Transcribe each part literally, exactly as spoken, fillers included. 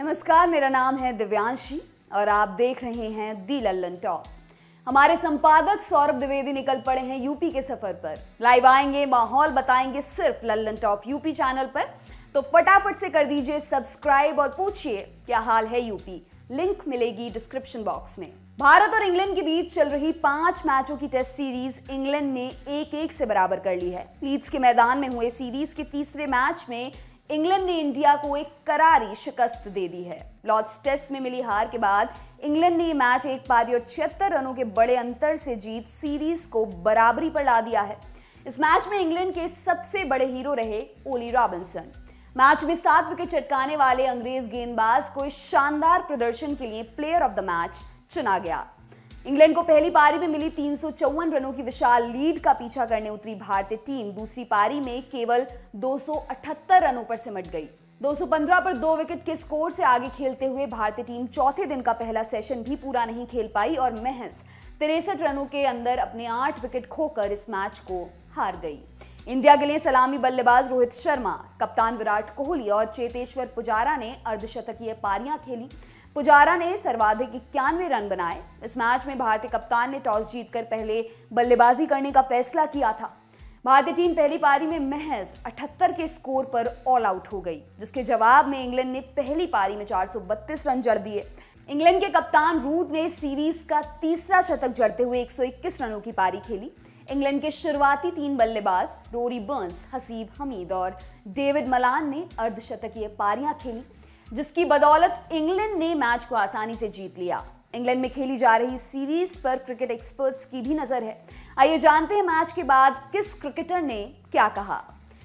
नमस्कार, मेरा नाम है दिव्यांशी और आप देख रहे हैं दी लल्लन टॉप। हमारे संपादक सौरभ द्विवेदी निकल पड़े हैं यूपी के सफर पर। लाइव आएंगे, माहौल बताएंगे सिर्फ लल्लन टॉप यूपी चैनल पर। तो फटाफट से कर दीजिए सब्सक्राइब और पूछिए क्या हाल है यूपी। लिंक मिलेगी डिस्क्रिप्शन बॉक्स में। भारत और इंग्लैंड के बीच चल रही पांच मैचों की टेस्ट सीरीज इंग्लैंड ने एक एक से बराबर कर ली है। लीड्स के मैदान में हुए सीरीज के तीसरे मैच में इंग्लैंड ने इंडिया को एक करारी शिकस्त दे दी है। लॉर्ड्स टेस्ट में मिली हार के बाद इंग्लैंड ने ये मैच एक पारी और छिहत्तर रनों के बड़े अंतर से जीत सीरीज को बराबरी पर ला दिया है। इस मैच में इंग्लैंड के सबसे बड़े हीरो रहे ओली रॉबिन्सन। मैच में सात विकेट चटकाने वाले अंग्रेज गेंदबाज को इस शानदार प्रदर्शन के लिए प्लेयर ऑफ द मैच चुना गया। इंग्लैंड को पहली पारी में मिली तीन सौ चौवन रनों की विशाल लीड का पीछा करने उतरी भारतीय टीम दूसरी पारी में केवल दो सौ अठहत्तर रनों पर सिमट गई। दो सौ पंद्रह पर दो विकेट के स्कोर से आगे खेलते हुए भारतीय टीम चौथे दिन का पहला सेशन भी पूरा नहीं खेल पाई और महज तिरसठ रनों के अंदर अपने आठ विकेट खोकर इस मैच को हार गई। इंडिया के लिए सलामी बल्लेबाज रोहित शर्मा, कप्तान विराट कोहली और चेतेश्वर पुजारा ने अर्धशतकीय पारियां खेली। पुजारा ने सर्वाधिक इक्यानवे रन बनाए। इस मैच में भारतीय कप्तान ने टॉस जीतकर पहले बल्लेबाजी करने का फैसला किया था। भारतीय टीम पहली पारी में महज अठहत्तर के स्कोर पर ऑल आउट हो गई, जिसके जवाब में इंग्लैंड ने पहली पारी में चार सौ बत्तीस रन जड़ दिए। इंग्लैंड के कप्तान रूट ने सीरीज का तीसरा शतक जड़ते हुए एक सौ इक्कीस रनों की पारी खेली। इंग्लैंड के शुरुआती तीन बल्लेबाज रोरी बर्न्स, हसीब हमीद और डेविड मलान ने अर्धशतकीय पारियां खेली, जिसकी बदौलत इंग्लैंड ने मैच को आसानी से जीत लिया। इंग्लैंड में खेली जा रही सीरीज पर क्रिकेट एक्सपर्ट्स की भी नजर है। आइए जानते हैं मैच के बाद किस क्रिकेटर ने क्या कहा।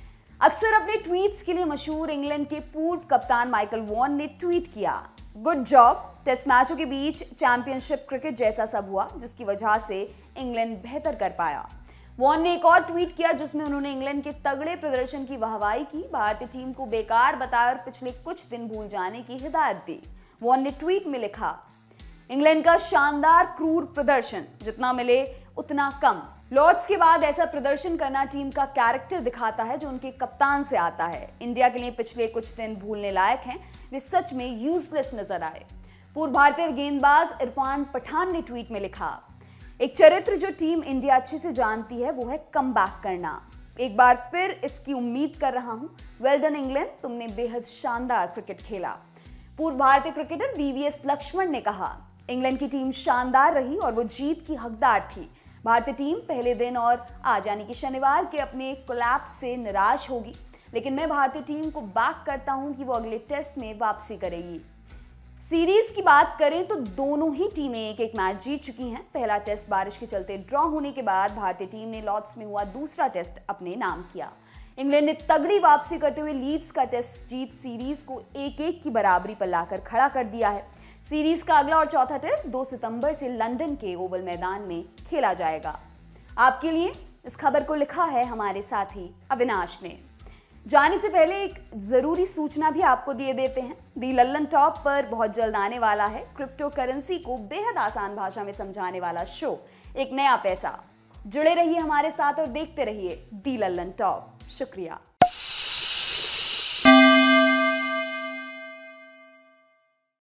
अक्सर अपने ट्वीट्स के लिए मशहूर इंग्लैंड के पूर्व कप्तान माइकल वॉन ने ट्वीट किया, गुड जॉब, टेस्ट मैचों के बीच चैंपियनशिप क्रिकेट जैसा सब हुआ, जिसकी वजह से इंग्लैंड बेहतर कर पाया। वॉन ने एक और ट्वीट किया जिसमें उन्होंने इंग्लैंड के तगड़े प्रदर्शन की वाहवाही की, भारतीय टीम को बेकार बताया और पिछले कुछ दिन भूल जाने की हिदायत दी। वॉन ने ट्वीट में लिखा, इंग्लैंड का शानदार क्रूर प्रदर्शन, जितना मिले उतना कम। लॉर्ड्स के बाद ऐसा प्रदर्शन करना टीम का कैरेक्टर दिखाता है जो उनके कप्तान से आता है। इंडिया के लिए पिछले कुछ दिन भूलने लायक हैं, वे सच में यूजलेस नजर आए। पूर्व भारतीय गेंदबाज इरफान पठान ने ट्वीट में लिखा, एक चरित्र जो टीम इंडिया अच्छे से जानती है वो है कमबैक करना। एक बार फिर इसकी उम्मीद कर रहा हूं। वेल डन इंग्लैंड, तुमने बेहद शानदार क्रिकेट खेला। पूर्व भारतीय क्रिकेटर वीवीएस लक्ष्मण ने कहा, इंग्लैंड की टीम शानदार रही और वो जीत की हकदार थी। भारतीय टीम पहले दिन और आज यानी कि शनिवार के अपने कोलैप्स से निराश होगी, लेकिन मैं भारतीय टीम को बैक करता हूं कि वो अगले टेस्ट में वापसी करेगी। सीरीज की बात करें तो दोनों ही टीमें एक एक मैच जीत चुकी हैं। पहला टेस्ट बारिश के चलते ड्रॉ होने के बाद भारतीय टीम ने लॉर्ड्स में हुआ दूसरा टेस्ट अपने नाम किया। इंग्लैंड ने तगड़ी वापसी करते हुए लीड्स का टेस्ट जीत सीरीज को एक एक की बराबरी पर लाकर खड़ा कर दिया है। सीरीज का अगला और चौथा टेस्ट दो सितंबर से लंदन के ओवल मैदान में खेला जाएगा। आपके लिए इस खबर को लिखा है हमारे साथी अविनाश ने। जाने से पहले एक जरूरी सूचना भी आपको दिए देते हैं। दी लल्लन टॉप पर बहुत जल्द आने वाला है क्रिप्टो करेंसी को बेहद आसान भाषा में समझाने वाला शो, एक नया पैसा। जुड़े रहिए हमारे साथ और देखते रहिए दी लल्लन टॉप। शुक्रिया।